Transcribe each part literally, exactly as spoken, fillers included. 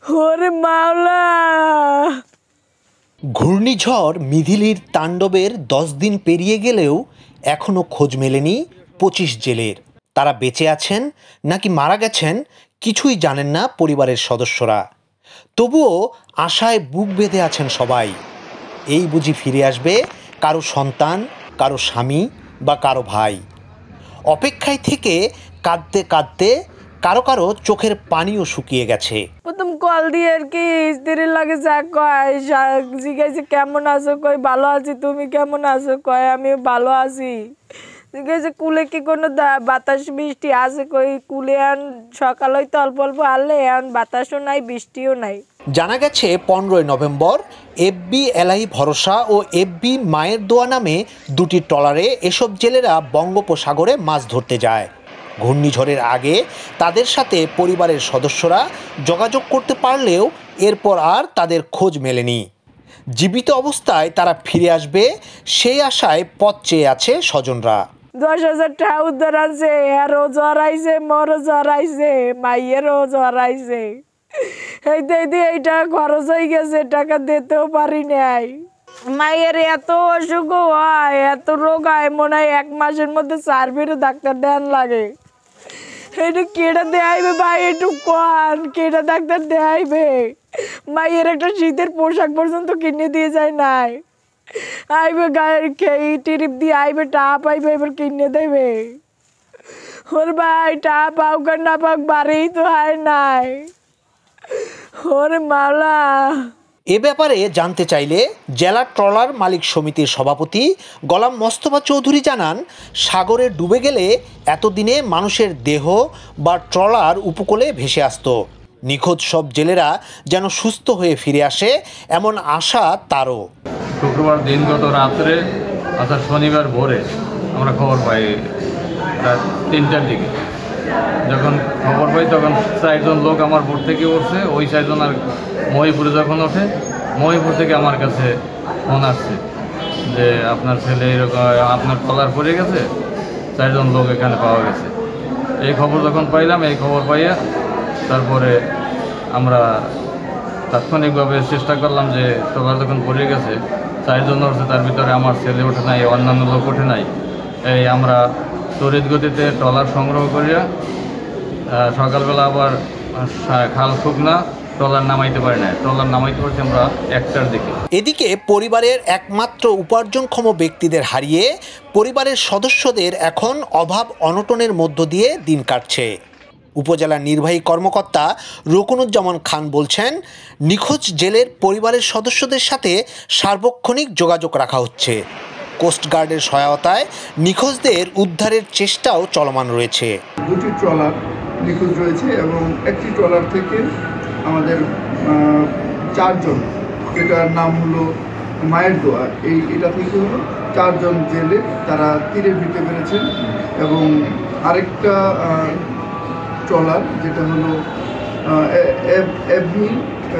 ওরে মাওলা। ঘূর্ণিঝড় মিধিলির তাণ্ডবের দশ দিন পেরিয়ে গেলেও এখনও খোঁজ মেলেনি পঁচিশ জেলের। তারা বেঁচে আছেন নাকি মারা গেছেন কিছুই জানেন না পরিবারের সদস্যরা। তবুও আশায় বুক বেঁধে আছেন সবাই। এই বুঝি ফিরে আসবে কারো সন্তান, কারো স্বামী বা কারো ভাই। অপেক্ষায় থেকে কাঁদতে কাঁদতে কারো কারো চোখের পানিও শুকিয়ে গেছে। প্রথম কল দিয়ে আর কি স্ত্রীর লাগে যা কয়, জিজ্ঞাসা কেমন আছো, কই ভালো আছি, তুমি কেমন আছো, কয় আমি ভালো আছি। জিজ্ঞাসা কুলে কি কোনো বাতাস বৃষ্টি আছে, কই কুলে আন সকাল হইতে অল্প অল্প আনলে এখন বাতাসও নাই বৃষ্টিও নাই। জানা গেছে পনেরোই নভেম্বর এফবি এলাহি ভরসা ও এফবি মায়ের দোয়া নামে দুটি ট্রলারে এসব জেলেরা বঙ্গোপসাগরে মাছ ধরতে যায়। ঘূর্ণিঝড়ের আগে তাদের সাথে পরিবারের সদস্যরা যোগাযোগ করতে পারলেও এরপর আর তাদের খোঁজ মেলেনি। জীবিত অবস্থায় তারা ফিরে আসবে সেই আশায় পথ চেয়ে আছে স্বজনরা। দশ হাজার টাকা উদ্ধার আছে, আরও জ্বর আইছে, মরও জ্বর আইছে, মাইয়েরও জ্বর আইছে। এইতে দিয়ে এইটা খরচ হয়ে গেছে, টাকা দিতেও পারি নাই। মায়ের এত অসুখ হয়, এত রোগ হয়, মনে হয় এক মাসের মধ্যে চার বেরো ডাক্তার দেন লাগে। এটা কেটা দেখাইবে ভাই, একটু কন কেটা ডাক্তার দেখাইবে। মায়ের একটা শীতের পোশাক পর্যন্ত কিনে দিয়ে যায় নাই। আইবে গায়ের খেয়ে টিরিপ দিয়ে আইবে, টা পাইবে, এবার কিনে দেবে। ওর ভাই টা পাউক আর না পাউক বাড়িই তো হয় নাই। ওরে মাওলা। এ ব্যাপারে জানতে চাইলে জেলা ট্রলার মালিক সমিতির সভাপতি গোলাম মোস্তফা চৌধুরী জানান, সাগরে ডুবে গেলে এতদিনে মানুষের দেহ বা ট্রলার উপকূলে ভেসে আসতো। নিখোঁজ সব জেলেরা যেন সুস্থ হয়ে ফিরে আসে এমন আশা তারও। শুক্রবার দিনগত রাত্রে অর্থাৎ শনিবার ভোরে আমরা খবর পাই রাত তিনটার দিকে। যখন খবর পাই তখন চারজন লোক আমার বোট থেকে উঠছে। ওই চারজন আর মহিপুরে যখন ওঠে, মহিপুর থেকে আমার কাছে ফোন আসছে যে আপনার ছেলে এরকম, আপনার ট্রলার পড়ে গেছে, চারজন লোক এখানে পাওয়া গেছে। এই খবর যখন পাইলাম, এই খবর পাইয়া তারপরে আমরা তাৎক্ষণিকভাবে চেষ্টা করলাম যে ট্রলার যখন পড়ে গেছে, চারজন উঠছে, তার ভিতরে আমার ছেলে ওঠে নাই, অন্যান্য লোক ওঠে নাই। এই আমরা তড়িৎ গতিতে ট্রলার সংগ্রহ করিয়া সকালবেলা আবার খাল শুকনা ট্রলার নামাইতে পারি না, ট্রলার নামাইতে পারছি আমরা একটার দিকে। এদিকে পরিবারের একমাত্র উপার্জনক্ষম ব্যক্তিদের হারিয়ে পরিবারের সদস্যদের এখন অভাব অনটনের মধ্য দিয়ে দিন কাটছে। উপজেলা নির্বাহী কর্মকর্তা রকুনুজ্জামান খান বলছেন, নিখোঁজ জেলের পরিবারের সদস্যদের সাথে সার্বক্ষণিক যোগাযোগ রাখা হচ্ছে। কোস্টগার্ডের সহায়তায় নিখোঁজদের উদ্ধারের চেষ্টাও চলমান রয়েছে। দুটি ট্রলার নিখোঁজ রয়েছে এবং একটি ট্রলার থেকে আমাদের চারজন, যেটার নাম হলো মায়ের দোয়া, এই এটা থেকে হলো চারজন জেলে তারা তীরে ভিড়তে পেরেছেন। এবং আরেকটা ট্রলার যেটা হলো এফবি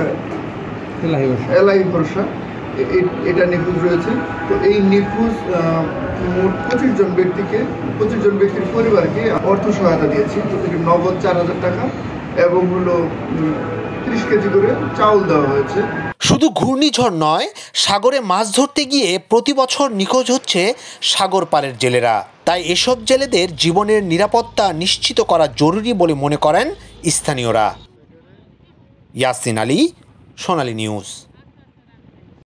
এলাহি ভরসা, এটা নিখোঁজ রয়েছে। তো এই নিখোঁজ মোট পঁচিশ জন ব্যক্তিকে পঁচিশ জন ব্যক্তির পরিবারকে অর্থ সহায়তা দিয়েছি, প্রতিটি নগদ চার হাজার টাকা এবং হলো ত্রিশ কেজি করে চাউল দেওয়া হয়েছে। শুধু ঘূর্ণিঝড় নয়, সাগরে মাছ ধরতে গিয়ে প্রতি বছর নিখোঁজ হচ্ছে সাগর পাড়ের জেলেরা। তাই এসব জেলেদের জীবনের নিরাপত্তা নিশ্চিত করা জরুরি বলে মনে করেন স্থানীয়রা। ইয়াসিন আলী, সোনালী নিউজ।